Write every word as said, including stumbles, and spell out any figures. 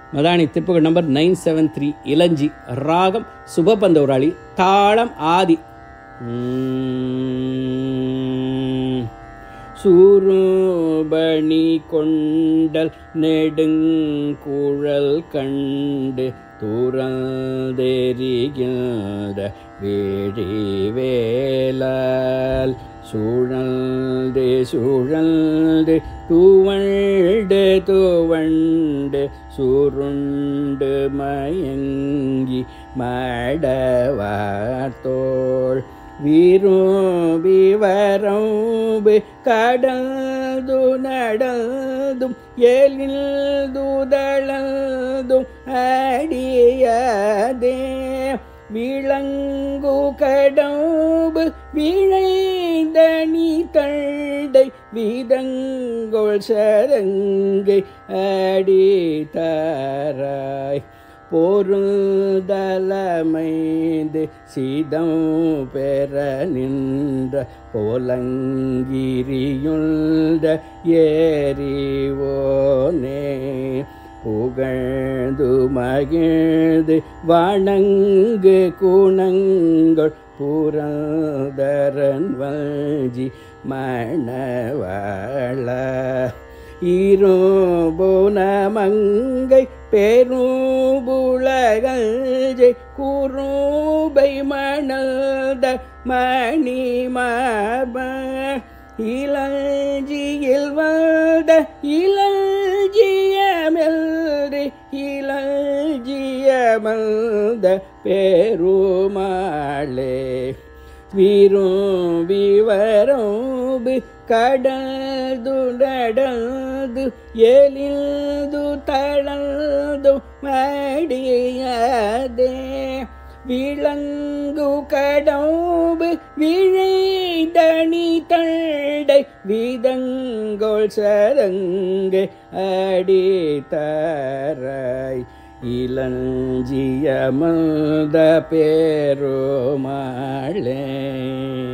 Madani திருப்புகள் number nine seven three இளஞ்சி, ராகம் சுபபந்தௌராளி, தாளம் ஆதி. சூருபணி கொண்டல் நெடுங்குழல் கண்டு துறந்தெறிகின்ற வேழிவேலால் சூழல்து சூழல்து துவண்டு துவண்டு சுருண்டு மயங்கி மடவார்த்தோள் விரும்பி வரம்பு கடல்து நடந்தும் எழில்துதளந்தும் அடியதே விளங்கு கடம்பு விழைந்தனி தண்டை விதங்கொள் சரங்கை அடித்தாராய் பொருந்தலமைந்து சிதம் பெற நின்ற போலங்கிரியுண்ட ஏறிவோனே புகழ்ந்து மகிழ்ந்து வணங்கு குணங்கள் புரந்தரன் வஞ்சி மணவாள இருபுனமங்கை பெரும்புலகஞ்சை குரூபை மணந்த மணிமார்ப இளஞ்சியில் வந்த இளஞ்சியமெல்று இளஞ்சியமல்த பெருமாளே விரும்பி வரம்பு கடல்து நடந்து எழில்து தளர்ந்து மடியதே விளங்கு கடம்பு விழைந்தனி தண்டை விதங்கொள் சரங்கை அடித்தாராய் இளஞ்சியமல்த பெருமாளே.